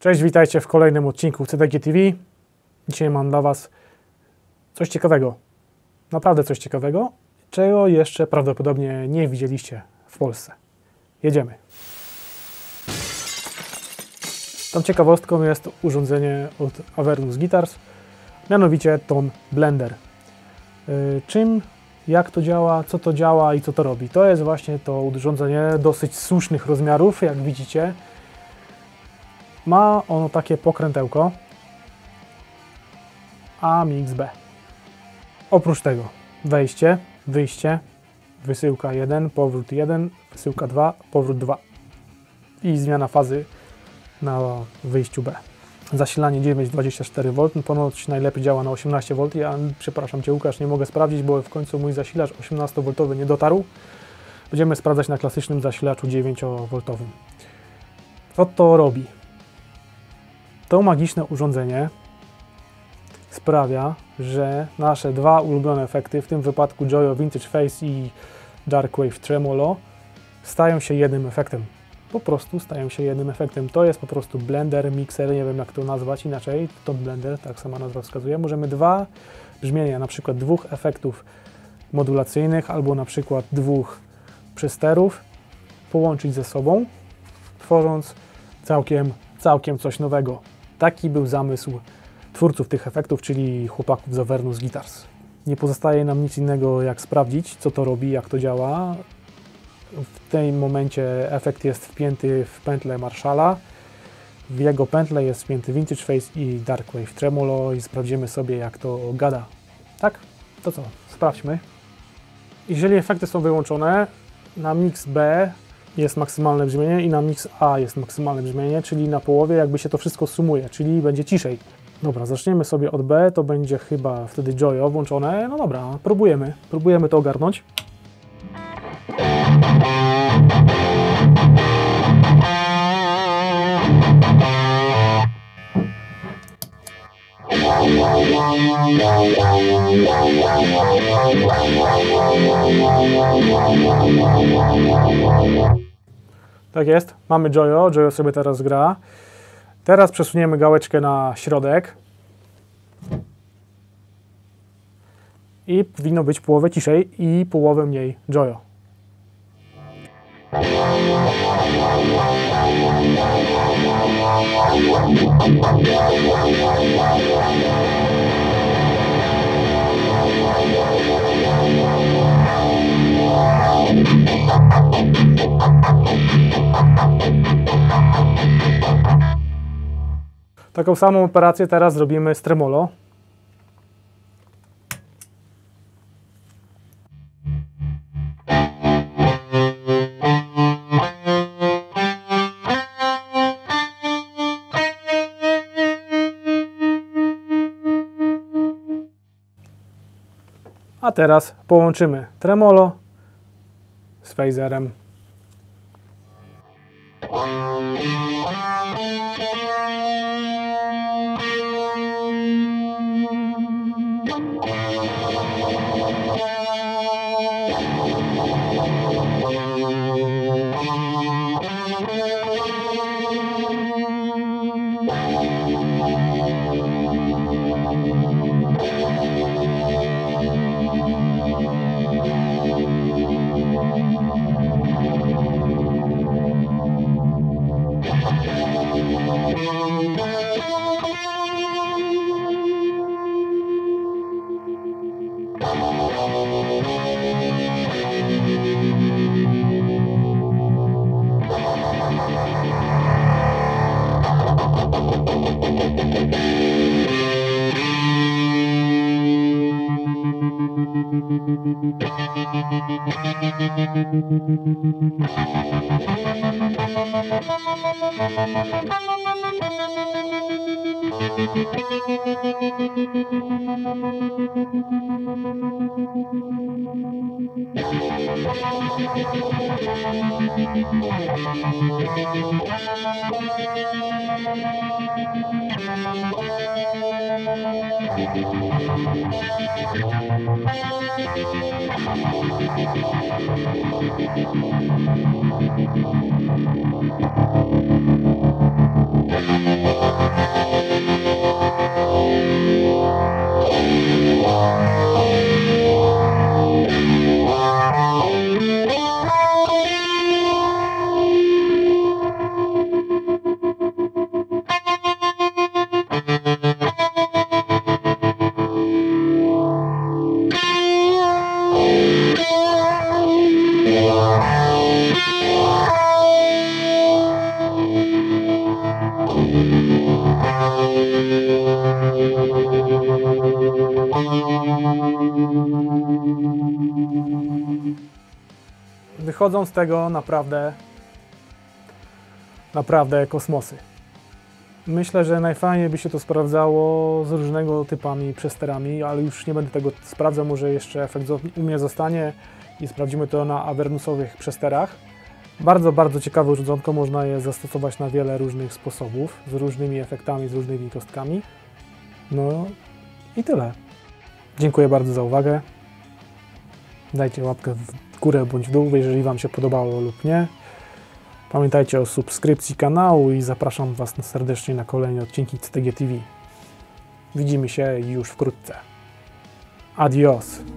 Cześć, witajcie w kolejnym odcinku CDG TV. Dzisiaj mam dla Was coś ciekawego. Naprawdę coś ciekawego, czego jeszcze prawdopodobnie nie widzieliście w Polsce. Jedziemy. Tą ciekawostką jest urządzenie od Avernus Guitars, mianowicie Tone Blender. Czym, jak to działa, co to działa i co to robi? To jest właśnie to urządzenie dosyć słusznych rozmiarów, jak widzicie. Ma ono takie pokrętełko AMX-B. Oprócz tego wejście, wyjście, wysyłka 1, powrót 1, wysyłka 2, powrót 2 i zmiana fazy na wyjściu B. Zasilanie 9,24V, ponoć najlepiej działa na 18V. Ja, przepraszam Cię Łukasz, nie mogę sprawdzić, bo w końcu mój zasilacz 18V nie dotarł. Będziemy sprawdzać na klasycznym zasilaczu 9V. Co to robi? To magiczne urządzenie sprawia, że nasze dwa ulubione efekty, w tym wypadku Joyo Vintage Face i Darkwave Tremolo, stają się jednym efektem. Po prostu stają się jednym efektem. To jest po prostu blender, mixer, nie wiem jak to nazwać inaczej, to blender, tak sama nazwa wskazuje. Możemy dwa brzmienia, na przykład dwóch efektów modulacyjnych albo na przykład dwóch przesterów połączyć ze sobą, tworząc całkiem coś nowego. Taki był zamysł twórców tych efektów, czyli chłopaków z Avernus Guitars. Nie pozostaje nam nic innego jak sprawdzić, co to robi, jak to działa. W tym momencie efekt jest wpięty w pętlę Marshalla. W jego pętlę jest wpięty Vintage Face i Darkwave Tremolo i sprawdzimy sobie, jak to gada. Tak? To co? Sprawdźmy. Jeżeli efekty są wyłączone, na mix B jest maksymalne brzmienie i na mix A jest maksymalne brzmienie, czyli na połowie jakby się to wszystko sumuje, czyli będzie ciszej. Dobra, zaczniemy sobie od B, to będzie chyba wtedy Joyo włączone. No dobra, próbujemy to ogarnąć. Tak jest, mamy Joyo, Joyo sobie teraz gra. Teraz przesuniemy gałeczkę na środek i powinno być połowę ciszej i połowę mniej Joyo. Taką samą operację teraz zrobimy z tremolo. A teraz połączymy tremolo z phaserem. wychodzą z tego naprawdę kosmosy. Myślę, że najfajniej by się to sprawdzało z różnego typami przesterami, ale już nie będę tego sprawdzał, może jeszcze efekt u mnie zostanie i sprawdzimy to na avernusowych przesterach. Bardzo, bardzo ciekawe urządzonko, można je zastosować na wiele różnych sposobów, z różnymi efektami, z różnymi kostkami. No i tyle. Dziękuję bardzo za uwagę. Dajcie łapkę w górę bądź w dół, jeżeli Wam się podobało lub nie. Pamiętajcie o subskrypcji kanału i zapraszam Was serdecznie na kolejne odcinki CTG TV. Widzimy się już wkrótce. Adios!